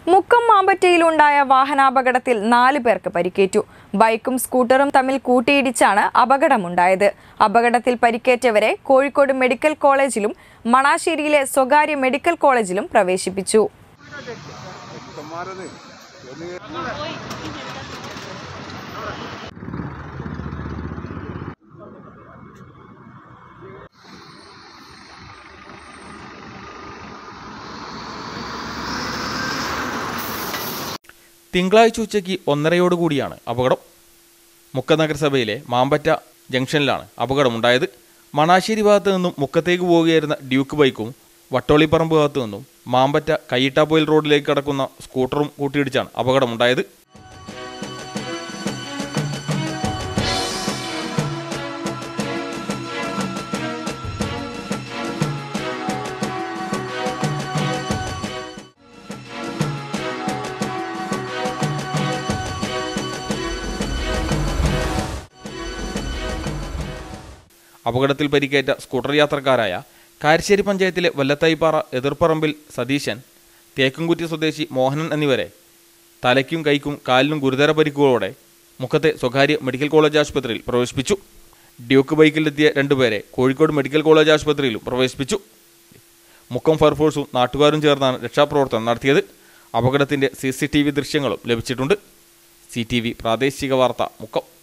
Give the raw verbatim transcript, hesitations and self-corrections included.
മുക്കം മാമ്പറ്റയിലുണ്ടായ വാഹനാപകടത്തിൽ നാല് പേർക്ക് പരിക്കേറ്റു. ബൈക്കും സ്കൂട്ടറും തമ്മിൽ കൂട്ടിയിടിച്ചാണ് അപകടമുണ്ടായത്. അപകടത്തിൽ പരിക്കേറ്റവരെ കോഴിക്കോട് മെഡിക്കൽ കോളേജിലും മണാശ്ശേരിയിലെ സ്വകാര്യ മെഡിക്കൽ കോളേജിലും പ്രവേശിപ്പിച്ചു. തിങ്കളാഴ്ച ഉച്ചയ്ക്ക് ഒന്നരയോടുകൂടിയാണ് അപകടം. മുക്കം നഗരസഭയിലെ മാമ്പറ്റ ജംഗ്ഷനിലാണ് അപകടമുണ്ടായത്. മണാശ്ശേരി ഭാഗത്തു നിന്നും മുക്കത്തേക്ക് പോവുകയായിരുന്ന ഡ്യൂക്ക് ബൈക്കും വട്ടോളിപ്പറമ്പ് ഭാഗത്തു നിന്നും മാമ്പറ്റ കയ്യിട്ടാപ്പൊയിൽ റോഡിലേക്ക് കടക്കുന്ന സ്കൂട്ടറും കൂട്ടിയിടിച്ചാണ് അപകടമുണ്ടായത്. അപകടത്തിൽ പരിക്കേറ്റ സ്കൂട്ടർ യാത്രക്കാരായ കാരശ്ശേരി പഞ്ചായത്തിലെ വല്ലത്തായിപ്പാറ എതിർപ്പറമ്പിൽ സതീശൻ, തേക്കുംകുറ്റി സ്വദേശി മോഹനൻ എന്നിവരെ തലയ്ക്കും കൈക്കും കാലിനും ഗുരുതര പരിക്കുകളോടെ മുക്കത്തെ സ്വകാര്യ മെഡിക്കൽ കോളേജ് ആശുപത്രിയിൽ പ്രവേശിപ്പിച്ചു. ഡ്യൂക്ക് ബൈക്കിലെത്തിയ രണ്ടുപേരെ കോഴിക്കോട് മെഡിക്കൽ കോളേജ് ആശുപത്രിയിലും പ്രവേശിപ്പിച്ചു. മുക്കം ഫയർഫോഴ്സും നാട്ടുകാരും ചേർന്നാണ് രക്ഷാപ്രവർത്തനം നടത്തിയത്. അപകടത്തിൻ്റെ സി സി ടി വി ദൃശ്യങ്ങളും ലഭിച്ചിട്ടുണ്ട്. സി ടി വി പ്രാദേശിക വാർത്ത മുക്കം.